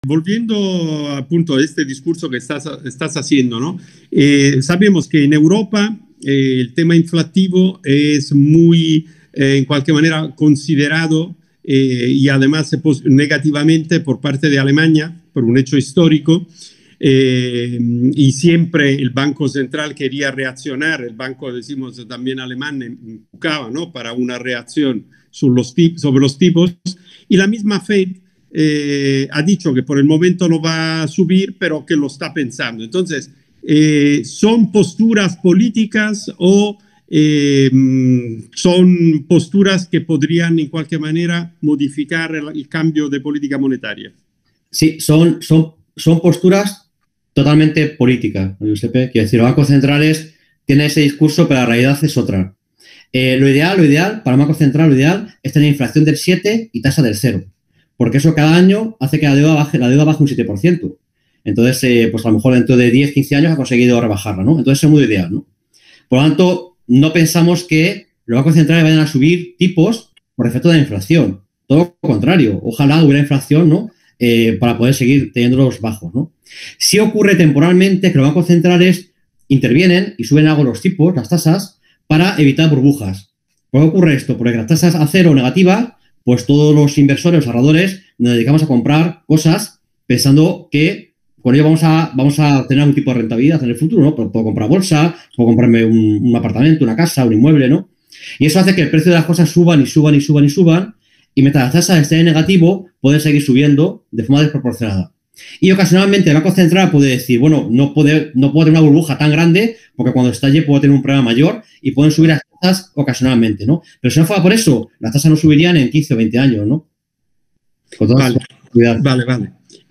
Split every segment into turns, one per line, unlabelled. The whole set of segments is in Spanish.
volviendo appunto a este discurso que estás haciendo, ¿no? Sabemos que en Europa el tema inflativo es muy, en cualquier manera, considerado y además negativamente por parte de Alemania, por un hecho histórico. Y siempre el Banco Central quería reaccionar, el banco, decimos también alemán, empujaba, ¿no? Para una reacción sobre los tipos, y la misma Fed ha dicho que por el momento no va a subir, pero que lo está pensando. Entonces, ¿son posturas políticas o son posturas que podrían en cualquier manera modificar el cambio de política monetaria?
Sí, son posturas totalmente políticas, Giuseppe. Quiero decir, los bancos centrales tienen ese discurso, pero la realidad es otra. Lo ideal, para el Banco Central, lo ideal es tener inflación del 7 y tasa del 0. Porque eso cada año hace que la deuda baje un 7%. Entonces, pues a lo mejor dentro de 10, 15 años ha conseguido rebajarla, ¿no? Entonces es muy ideal, ¿no? Por lo tanto, no pensamos que los bancos centrales vayan a subir tipos por efecto de la inflación. Todo lo contrario. Ojalá hubiera inflación, ¿no? Para poder seguir teniéndolos bajos, ¿no? Sí ocurre temporalmente que los bancos centrales intervienen y suben algo los tipos, las tasas, para evitar burbujas. ¿Por qué ocurre esto? Porque las tasas a cero negativas, pues todos los inversores, los ahorradores, nos dedicamos a comprar cosas pensando que con ello vamos a tener algún tipo de rentabilidad en el futuro, ¿no? Puedo comprar bolsa, puedo comprarme un apartamento, una casa, un inmueble, ¿no? Y eso hace que el precio de las cosas suban y suban y suban y suban, y mientras las tasas estén en negativo, pueden seguir subiendo de forma desproporcionada. Y ocasionalmente el Banco Central puede decir, bueno, no puede tener una burbuja tan grande porque cuando estalle puede tener un problema mayor y pueden subir las tasas ocasionalmente, ¿no? Pero si no fuera por eso, las tasas no subirían en 15 o 20 años, ¿no? Con toda seguridad.
Vale.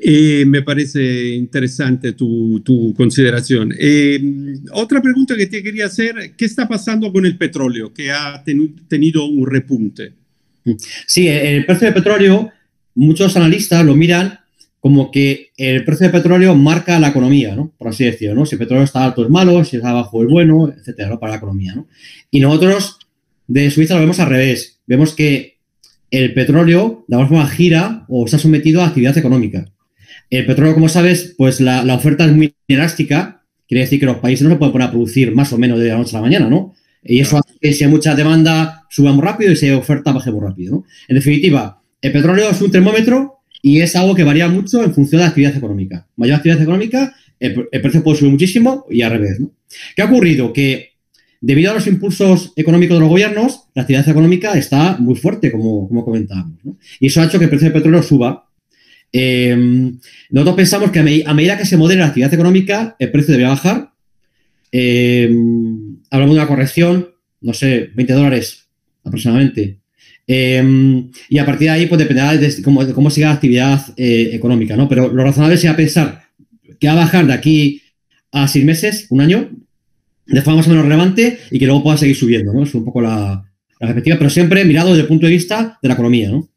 Me parece interesante tu consideración. Otra pregunta que te quería hacer, ¿qué está pasando con el petróleo que ha tenido un repunte?
Sí, el precio del petróleo, muchos analistas lo miran como que el precio del petróleo marca la economía, ¿no? Por así decirlo, ¿no? Si el petróleo está alto es malo, si está bajo es bueno, etcétera, ¿no? Para la economía, ¿no? Y nosotros de Suiza lo vemos al revés. Vemos que el petróleo de alguna forma gira o está sometido a actividad económica. El petróleo, como sabes, pues la oferta es muy elástica. Quiere decir que los países no se pueden poner a producir más o menos de la noche a la mañana, ¿no? Y eso hace que si hay mucha demanda suba muy rápido y si hay oferta baje muy rápido, ¿no? En definitiva, el petróleo es un termómetro y es algo que varía mucho en función de la actividad económica. Mayor actividad económica, el precio puede subir muchísimo y al revés, ¿no? ¿Qué ha ocurrido? Que debido a los impulsos económicos de los gobiernos, la actividad económica está muy fuerte, como comentábamos, ¿no? Y eso ha hecho que el precio del petróleo suba. Nosotros pensamos que a medida que se modere la actividad económica, el precio debería bajar. Hablamos de una corrección, no sé, $20 aproximadamente. Y a partir de ahí, pues dependerá de cómo siga la actividad económica, ¿no? Pero lo razonable sería pensar que va a bajar de aquí a 6 meses, un año, de forma más o menos relevante y que luego pueda seguir subiendo, ¿no? Es un poco la perspectiva, pero siempre mirado desde el punto de vista de la economía, ¿no?